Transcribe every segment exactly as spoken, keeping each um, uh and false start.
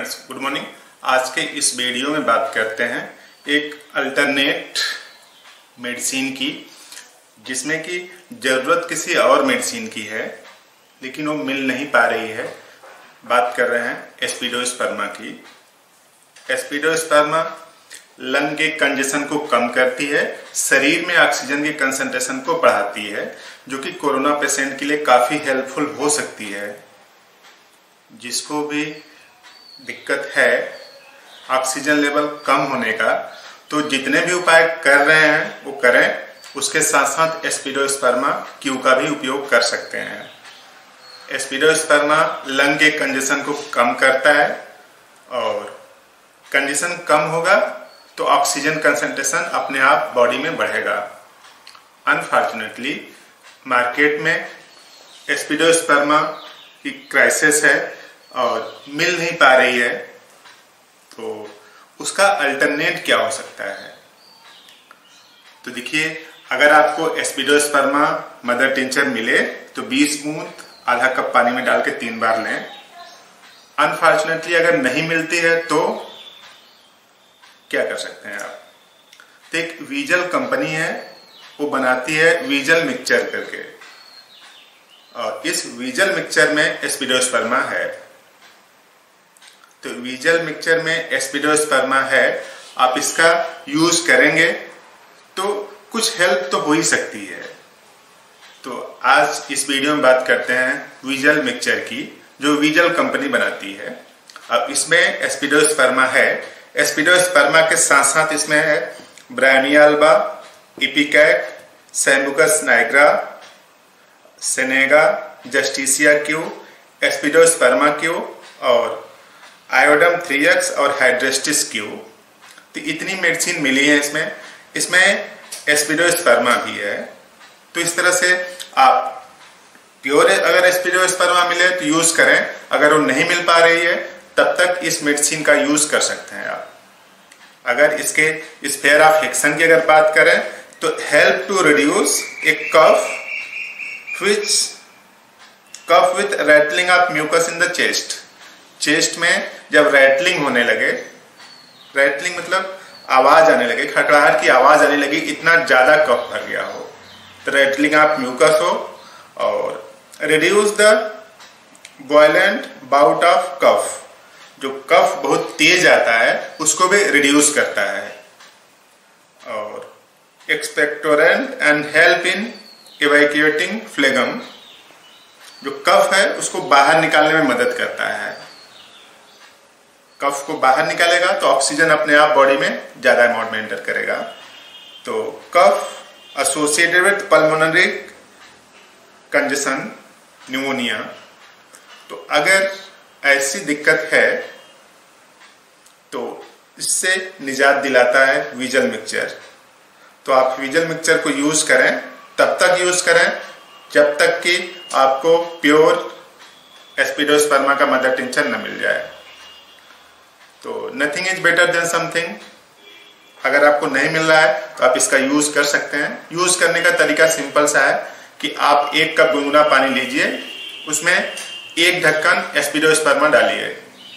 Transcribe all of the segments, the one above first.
Friends, good morning. आज के इस वीडियो में बात करते हैं एक अल्टरनेट मेडिसिन की, जिसमें कि ज़रूरत किसी और मेडिसिन की है लेकिन वो मिल नहीं पा रही है। बात कर रहे हैं एस्पिडोस्पर्मा की। एस्पिडोस्पर्मा लंग के कंजेशन को कम करती है, शरीर में ऑक्सीजन के कंसंट्रेशन को बढ़ाती है, जो कि कोरोना पेशेंट के लिए काफ़ी हेल्पफुल हो सकती है। जिसको भी दिक्कत है ऑक्सीजन लेवल कम होने का, तो जितने भी उपाय कर रहे हैं वो करें। उसके साथ साथ एस्पिडोस्पर्मा क्यू का भी उपयोग कर सकते हैं। एस्पिडोस्पर्मा लंग के कंजेशन को कम करता है, और कंजेशन कम होगा तो ऑक्सीजन कंसंट्रेशन अपने आप बॉडी में बढ़ेगा। अनफॉर्चुनेटली मार्केट में एस्पिडोस्पर्मा की क्राइसिस है और मिल नहीं पा रही है, तो उसका अल्टरनेट क्या हो सकता है। तो देखिए, अगर आपको एस्पिडोस्पर्मा मदर टिंचर मिले तो बीस बूंद आधा कप पानी में डाल के तीन बार लें। अनफॉर्चुनेटली अगर नहीं मिलती है तो क्या कर सकते हैं आप। तो एक वीजल कंपनी है, वो बनाती है वीजल मिक्सचर करके, और इस वीजल मिक्सचर में एस्पिडोस्पर्मा है। तो वीजल मिक्सचर में एस्पिडोस्पर्मा है, आप इसका यूज करेंगे तो कुछ हेल्प तो हो ही सकती है। तो आज इस वीडियो में बात करते हैं वीजल मिक्सचर की, जो वीजल कंपनी बनाती है। अब इसमें एस्पिडोस्पर्मा है। एस्पिडोस्पर्मा के साथ साथ इसमें है bryonia, ipecac, sambucus nigra, senega, justicia Q, aspidosperma Q और आयोडम थ्री एक्स और हाइड्रेस्टिस क्यू। तो इतनी मेडिसिन मिली है इसमें। इसमें एस्पिडोस्पर्मा भी है। तो इस तरह से आप प्योर अगर एस्पिडोस्पर्मा मिले तो यूज करें, अगर वो नहीं मिल पा रही है तब तक इस मेडिसिन का यूज कर सकते हैं आप। अगर इसके स्फेयर ऑफ एक्शन की अगर बात करें तो help to reduce a cough which cough with rattling of mucus in the chest. Chest में जब रैटलिंग होने लगे, रैटलिंग मतलब आवाज आने लगे, खड़खड़ाहट की आवाज आने लगी, इतना ज्यादा कफ भर गया हो, तो रैटलिंग ऑफ म्यूकस हो, और reduce the violent bout of cough, जो कफ बहुत तेज आता है उसको भी रिड्यूस करता है, और expectorant and help in evacuating phlegm, जो कफ है उसको बाहर निकालने में मदद करता है। कफ को बाहर निकालेगा तो ऑक्सीजन अपने आप बॉडी में ज्यादा अमाउंट में एंटर करेगा। तो cough associated with pulmonary congestion, pneumonia, तो अगर ऐसी दिक्कत है तो इससे निजात दिलाता है वीजल मिक्सचर। तो आप वीजल मिक्सचर को यूज करें, तब तक यूज करें जब तक कि आपको प्योर एस्पिडोस्पर्मा का मदर टिंचर न मिल जाए। तो nothing is better than something. अगर आपको नहीं मिल रहा है तो आप इसका यूज कर सकते हैं। यूज करने का तरीका सिंपल सा है कि आप एक कप गुनगुना पानी लीजिए, उसमें एक ढक्कन एस्पिडोस्पर्मा डालिए।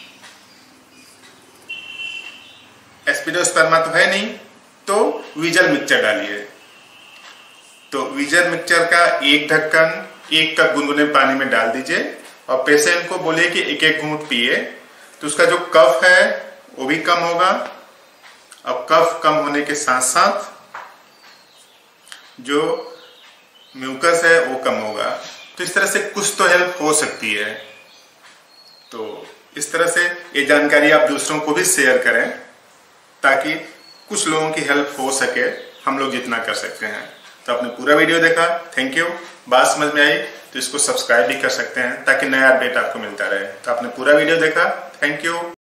एस्पिडोस्पर्मा तो है नहीं तो वीजल मिक्सचर डालिए। तो वीजल मिक्सचर का एक ढक्कन एक कप गुनगुने पानी में डाल दीजिए, और पेशेंट को बोलिए कि एक एक घूंट पिए, तो उसका जो कफ है वो भी कम होगा। अब कफ कम होने के साथ साथ जो म्यूकस है वो कम होगा। तो इस तरह से कुछ तो हेल्प हो सकती है। तो इस तरह से ये जानकारी आप दूसरों को भी शेयर करें, ताकि कुछ लोगों की हेल्प हो सके, हम लोग जितना कर सकते हैं। तो आपने पूरा वीडियो देखा, थैंक यू। बात समझ में आई तो इसको सब्सक्राइब भी कर सकते हैं, ताकि नया अपडेट आपको मिलता रहे। तो आपने पूरा वीडियो देखा, थैंक यू।